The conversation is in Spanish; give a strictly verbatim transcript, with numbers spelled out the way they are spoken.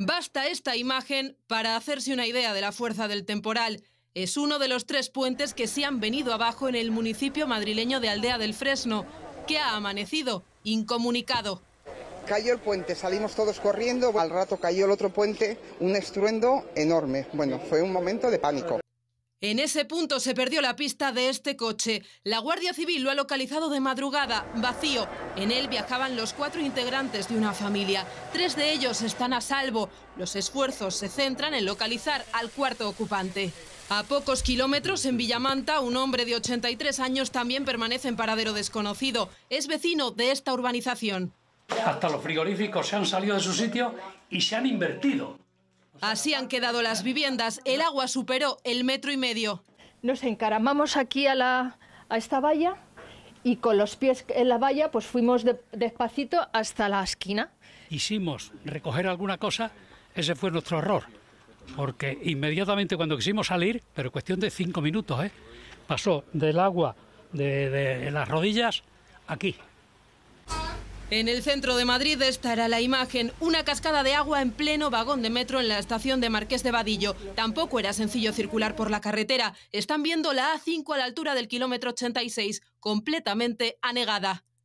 Basta esta imagen para hacerse una idea de la fuerza del temporal. Es uno de los tres puentes que se han venido abajo en el municipio madrileño de Aldea del Fresno, que ha amanecido incomunicado. Cayó el puente, salimos todos corriendo, al rato cayó el otro puente, un estruendo enorme. Bueno, fue un momento de pánico. En ese punto se perdió la pista de este coche. La Guardia Civil lo ha localizado de madrugada, vacío. En él viajaban los cuatro integrantes de una familia. Tres de ellos están a salvo. Los esfuerzos se centran en localizar al cuarto ocupante. A pocos kilómetros, en Villamanta, un hombre de ochenta y tres años también permanece en paradero desconocido. Es vecino de esta urbanización. Hasta los frigoríficos se han salido de su sitio y se han invertido. Así han quedado las viviendas. El agua superó el metro y medio. Nos encaramamos aquí a, la, a esta valla y con los pies en la valla pues fuimos de, despacito hasta la esquina. Quisimos recoger alguna cosa, ese fue nuestro error. Porque inmediatamente cuando quisimos salir, pero cuestión de cinco minutos, ¿eh? pasó del agua de, de las rodillas aquí. En el centro de Madrid esta era la imagen, una cascada de agua en pleno vagón de metro en la estación de Marqués de Vadillo. Tampoco era sencillo circular por la carretera. Están viendo la A cinco a la altura del kilómetro ochenta y seis, completamente anegada.